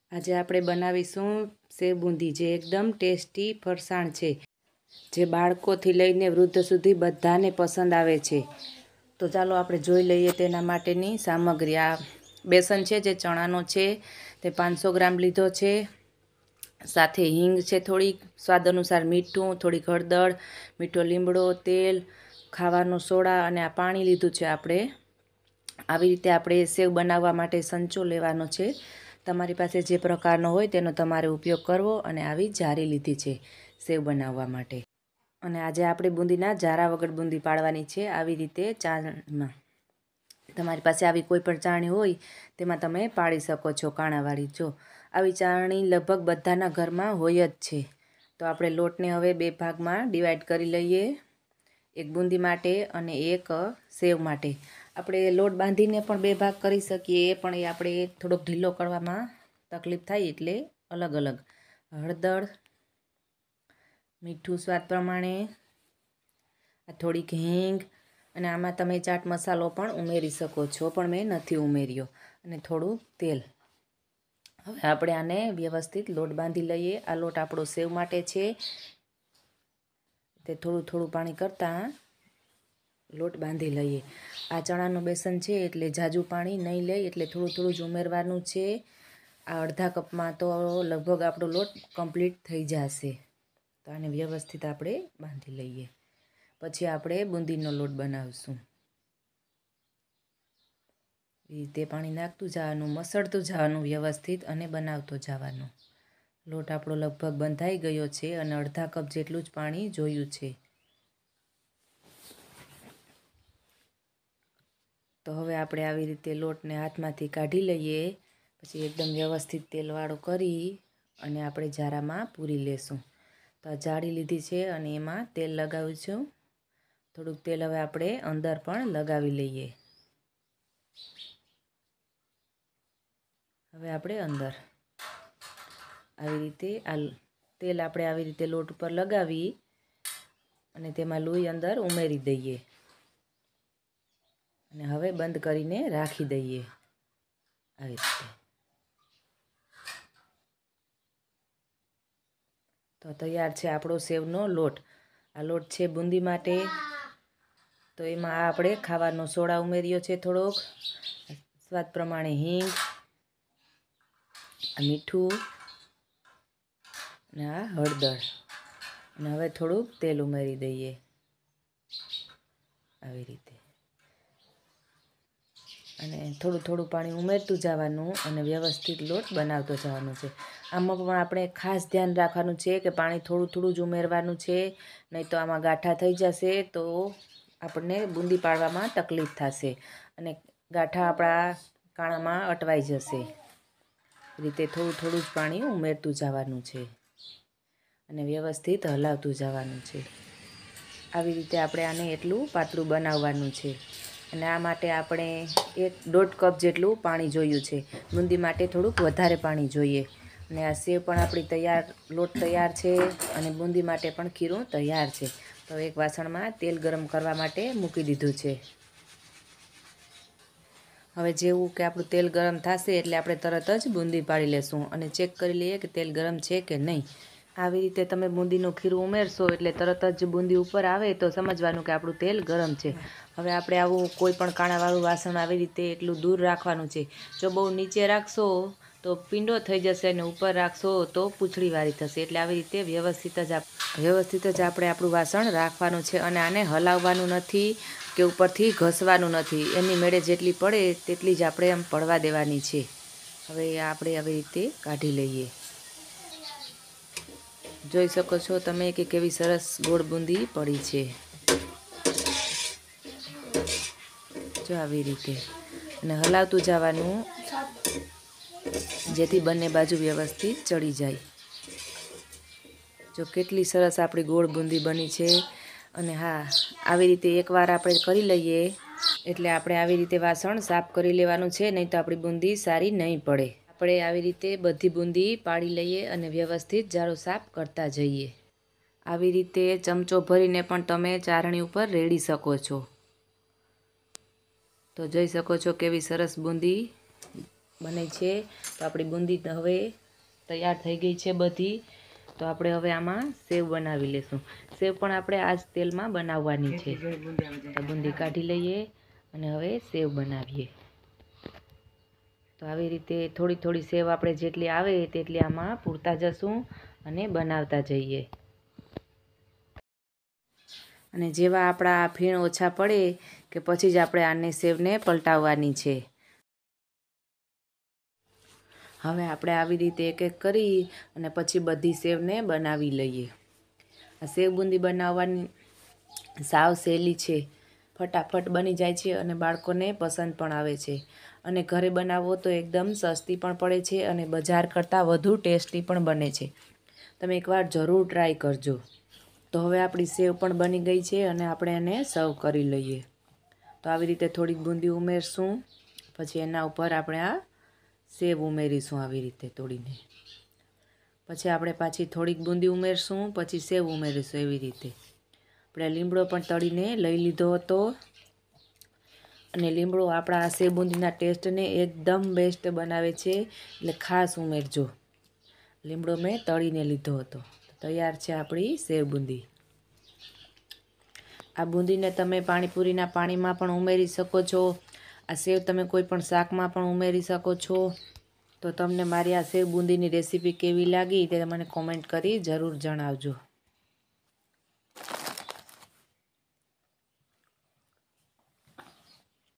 આજે આપણે બનાવીશું સેવ બૂંદી, જે એકદમ ટેસ્ટી ફરસાણ છે, જે બાળકોથી લઈને વૃદ્ધ સુધી બધાને પસંદ આવે છે। તો ચાલો આપણે જોઈ લઈએ તેના માટેની સામગ્રી। આ બેસન છે જે ચણાનો છે, તે 500 ગ્રામ લીધો છે। સાથે હિંગ છે થોડીક, સ્વાદ અનુસાર મીઠું, થોડીક હળદર, મીઠો લીમડો, તેલ, ખાવાનો સોડા અને આ પાણી લીધું છે આપણે। આવી રીતે આપણે સેવ બનાવવા માટે સંચો લેવાનો છે। તમારી પાસે જે પ્રકારનો હોય તેનો તમારે ઉપયોગ કરવો। અને આવી જારી લીધી છે સેવ બનાવવા માટે। અને આજે આપણે બૂંદીના જારા વગર બૂંદી પાડવાની છે। આવી રીતે ચાળણીમાં, તમારી પાસે આવી કોઈ પણ ચાળણી હોય તેમાં તમે પાડી શકો છો, કાણાવાળી। જો આવી ચાળણી લગભગ બધાના ઘરમાં હોય જ છે। તો આપણે લોટને હવે 2 ભાગમાં ડિવાઈડ કરી લઈએ, એક બૂંદી માટે અને એક સેવ માટે। આપણે લોટ બાંધીને પણ 2 ભાગ કરી શકીએ, પણ એ આપણે થોડોક ઢીલો કરવામાં તકલીફ થાય એટલે અલગ અલગ। હળદર, મીઠું સ્વાદ પ્રમાણે, થોડીક હિંગ, અને આમાં તમે ચાટ મસાલો પણ ઉમેરી શકો છો, પણ મેં નથી ઉમેર્યો, અને થોડું તેલ। હવે આપણે આને વ્યવસ્થિત લોટ બાંધી લઈએ। આ લોટ આપણો સેવ માટે છે, તે થોડું થોડું પાણી કરતાં લોટ બાંધી લઈએ। આ ચણાનું બેસન છે એટલે ઝાઝું પાણી નહીં લે, એટલે થોડું થોડું જ ઉમેરવાનું છે। આ અડધા કપમાં તો લગભગ આપણો લોટ કમ્પ્લીટ થઈ જશે। તો આને વ્યવસ્થિત આપણે બાંધી લઈએ, પછી આપણે બૂંદીનો લોટ બનાવીશું। એ રીતે પાણી નાખતું જવાનું, મસળતું જવાનું વ્યવસ્થિત, અને બનાવતો જવાનું। લોટ આપણો લગભગ બંધાઈ ગયો છે, અને અડધા કપ જેટલું જ પાણી જોયું છે। તો હવે આપણે આવી રીતે લોટને હાથમાંથી કાઢી લઈએ, પછી એકદમ વ્યવસ્થિત તેલવાળો કરી અને આપણે જારામાં પૂરી લેશું। તો આ જાળી લીધી છે અને એમાં તેલ લગાવીશું। થોડુંક તેલ હવે આપણે અંદર પણ લગાવી લઈએ। હવે આપણે અંદર આવી રીતે આ તેલ આપણે આવી રીતે લોટ ઉપર લગાવી અને તેમાં લોહી અંદર ઉમેરી દઈએ, અને હવે બંધ કરીને રાખી દઈએ આવી રીતે। તો તૈયાર છે આપણો સેવનો લોટ। આ લોટ છે બૂંદી માટે। તો એમાં આપણે ખાવાનો સોડા ઉમેર્યો છે થોડોક, સ્વાદ પ્રમાણે હિંગ, મીઠું, અને આ હળદર, અને હવે થોડુંક તેલ ઉમેરી દઈએ આવી રીતે, અને થોડું થોડું પાણી ઉમેરતું જવાનું અને વ્યવસ્થિત લોટ બનાવતો જવાનું છે। આમાં પણ આપણે ખાસ ધ્યાન રાખવાનું છે કે પાણી થોડું થોડું જ ઉમેરવાનું છે, નહીં તો આમાં ગાંઠા થઈ જશે તો આપણને બૂંદી પાડવામાં તકલીફ થશે, અને ગાંઠા આપણા કાણામાં અટવાઈ જશે। રીતે થોડું થોડું જ પાણી ઉમેરતું જવાનું છે, અને વ્યવસ્થિત હલાવતું જવાનું છે। આવી રીતે આપણે આને એટલું પાતળું બનાવવાનું છે, અને આ માટે આપણે 1.5 કપ જેટલું પાણી જોયું છે। બૂંદી માટે થોડુંક વધારે પાણી જોઈએ। અને આ સેવ પણ આપણી તૈયાર, લોટ તૈયાર છે, અને બૂંદી માટે પણ ખીરું તૈયાર છે। તો એક વાસણમાં તેલ ગરમ કરવા માટે મૂકી દીધું છે। હવે જેવું કે આપણું તેલ ગરમ થશે એટલે આપણે તરત જ બૂંદી પાડી લેશું, અને ચેક કરી લઈએ કે તેલ ગરમ છે કે નહીં। આવી રીતે તમે બૂંદીનું ખીરું ઉમેરશો એટલે તરત જ બૂંદી ઉપર આવે તો સમજવાનું કે આપણું તેલ ગરમ છે। હવે આપણે આવું કોઈ પણ કાણાવાળું વાસણ આવી રીતે એટલું દૂર રાખવાનું છે। જો બહુ નીચે રાખશો તો પીંડો થઈ જશે, અને ઉપર રાખશો તો પૂંછડીવાળી થશે। એટલે આવી રીતે વ્યવસ્થિત જ આપણે આપણું વાસણ રાખવાનું છે, અને આને હલાવવાનું નથી કે ઉપરથી ઘસવાનું નથી। એની મેળે જેટલી પડે તેટલી જ આપણે આમ પડવા દેવાની છે। હવે આપણે આવી રીતે કાઢી લઈએ। જોઈ શકો છો તમે કે કેવી સરસ ગોળ બૂંદી પડી છે, જો આવી રીતે, અને હલાવતું જવાનું જેથી બંને બાજુ વ્યવસ્થિત ચડી જાય। જો કેટલી સરસ આપણી ગોળ બૂંદી બની છે। અને હા, આવી રીતે એકવાર આપણે કરી લઈએ એટલે આપણે આવી રીતે વાસણ સાફ કરી લેવાનું છે, નહીં તો આપણી બૂંદી સારી નહીં પડે। આપણે આવી રીતે બધી બૂંદી પાડી લઈએ અને વ્યવસ્થિત જારો સાફ કરતા જઈએ। આવી રીતે ચમચો ભરીને પણ તમે ચારણી ઉપર રેડી શકો છો। તો જોઈ શકો છો કેવી સરસ બૂંદી બને છે। તો આપણી બુંદી હવે તૈયાર થઈ ગઈ છે બધી। તો આપણે હવે આમાં સેવ બનાવી લેશું। સેવ પણ આપણે આ જ તેલમાં બનાવવાની છે। તો બુંદી કાઢી લઈએ અને હવે સેવ બનાવીએ। તો આવી રીતે થોડી થોડી સેવ આપણે જેટલી આવે તેટલી આમાં પૂરતા જશું અને બનાવતા જઈએ। અને જેવા આપણા ફીણ ઓછા પડે કે પછી જ આપણે આને સેવને પલટાવવાની છે। હવે આપણે આવી રીતે એક એક કરી અને પછી બધી સેવને બનાવી લઈએ। આ સેવ બુંદી બનાવવાની સાવ સહેલી છે, ફટાફટ બની જાય છે અને બાળકોને પસંદ પણ આવે છે। અને ઘરે બનાવો તો એકદમ સસ્તી પણ પડે છે અને બજાર કરતાં વધુ ટેસ્ટી પણ બને છે। તમે એકવાર જરૂર ટ્રાય કરજો। તો હવે આપણી સેવ પણ બની ગઈ છે અને આપણે એને સર્વ કરી લઈએ। તો આવી રીતે થોડીક બુંદી ઉમેરશું, પછી એના ઉપર આપણે આ સેવ ઉમેરીશું આવી રીતે તોડીને। પછી આપણે પાછી થોડીક બુંદી ઉમેરશું, પછી સેવ ઉમેરીશું। એવી રીતે આપણે લીમડો પણ તળીને લઈ લીધો હતો અને લીમડો આપણા આ સેવ બુંદીના ટેસ્ટને એકદમ બેસ્ટ બનાવે છે, એટલે ખાસ ઉમેરજો। લીમડો મેં તળીને લીધો હતો। તૈયાર છે આપણી સેવ બુંદી। આ બુંદીને તમે પાણીપુરીના પાણીમાં પણ ઉમેરી શકો છો। આ સેવ તમે કોઈ પણ શાકમાં પણ ઉમેરી શકો છો। તો તમને મારી આ સેવ બુંદીની રેસીપી કેવી લાગી તે મને કોમેન્ટ કરી જરૂર જણાવજો।